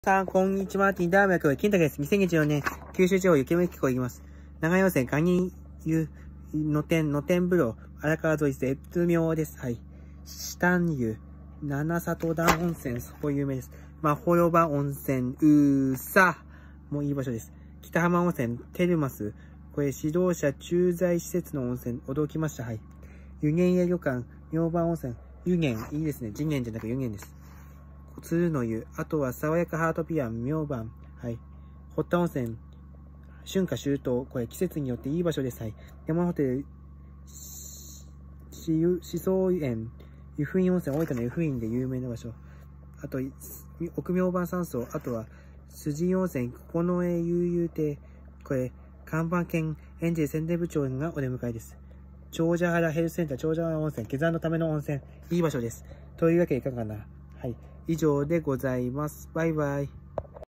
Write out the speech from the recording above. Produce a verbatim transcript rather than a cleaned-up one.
さん、こんにちは。ティンダーム役、金太です。にせんにじゅうよねん、九州地方雪見機構行きます。長野線、ガニ湯、野天、野天風呂、荒川沿い、絶妙です。はい。下湯、七里田温泉、そこ有名です。まほろば温泉、うーさ、もういい場所です。北浜温泉、テルマス、これ指導者駐在施設の温泉、驚きました。はい。湯源屋旅館、明晩温泉、湯源、いいですね。次元じゃなく湯源です。鶴の湯、あとは爽やかハートピアン、明晩、はい。堀田温泉、春夏秋冬、これ季節によっていい場所です。はい。山ホテル、し、しそ園、湯布院温泉、大分の湯布院で有名な場所。あと、奥明晩山荘、あとは、筋温泉、九重悠々亭、これ、看板犬、エンジェル宣伝部長がお出迎えです。長者原ヘルスセンター、長者原温泉、下山のための温泉、いい場所です。というわけでいかがかな。はい。以上でございます。バイバイ。